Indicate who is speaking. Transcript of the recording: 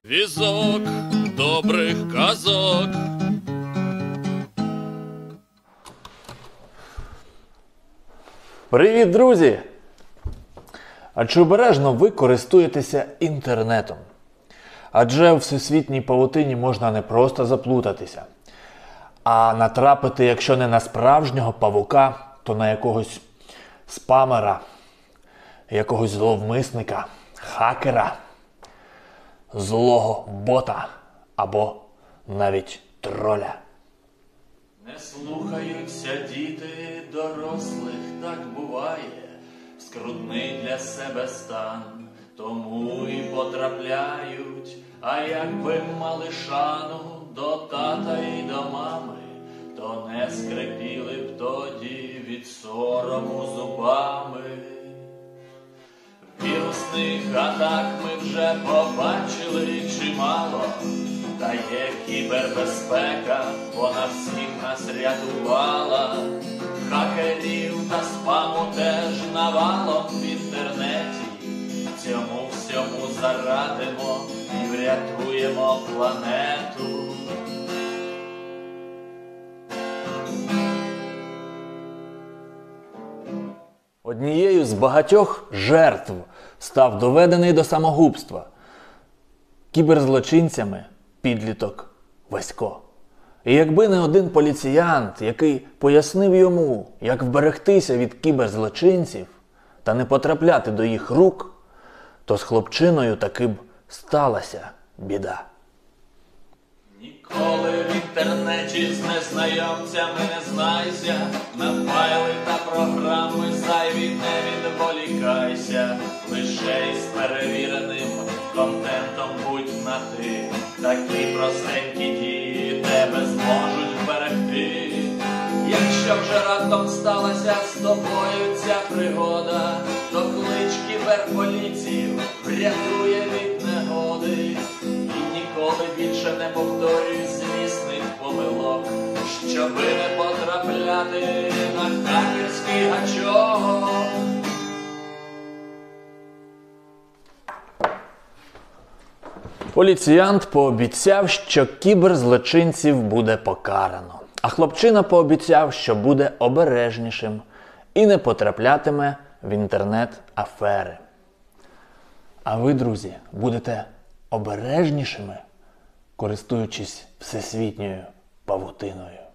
Speaker 1: Візок добрих казок.
Speaker 2: Привіт, друзі! А чи обережно ви користуєтеся інтернетом? Адже в всесвітній павутині можна не просто заплутатися, а натрапити, якщо не на справжнього павука, то на якогось спамера, якогось зловмисника, хакера, злого бота або навіть троля.
Speaker 1: Не слухаються діти дорослих, так буває, в скрутний для себе стан, тому і потрапляють, а якби мали шану до тата і до мами, то не скрипіли б тоді від сорому зубами. Вірусних атак ми вже побачили чимало, та є кібербезпека, вона всіх нас рятувала. Хакерів та спаму теж навалом в інтернеті. Цьому всьому зарадимо і врятуємо планету.
Speaker 2: Однією з багатьох жертв став доведений до самогубства кіберзлочинцями підліток Васько. І якби не один поліціянт, який пояснив йому, як вберегтися від кіберзлочинців та не потрапляти до їх рук, то з хлопчиною таки б сталася біда.
Speaker 1: Ніколи в інтернеті з незнайомцями не знайся, на файли та програми зайві не відволікайся, лише із перевіреним контентом будь на ти, такі простенькі дії тебе зможуть вберегти. Якщо вже раптом сталася з тобою ця пригода, то клич кіберполіцію, врятує від негоди. І ніколи більше не повторюй злісних помилок, щоби не потрапляти на хакерський гачок.
Speaker 2: Поліціянт пообіцяв, що кіберзлочинців буде покарано. А хлопчина пообіцяв, що буде обережнішим і не потраплятиме в інтернет-афери. А ви, друзі, будете обережнішими, користуючись всесвітньою павутиною.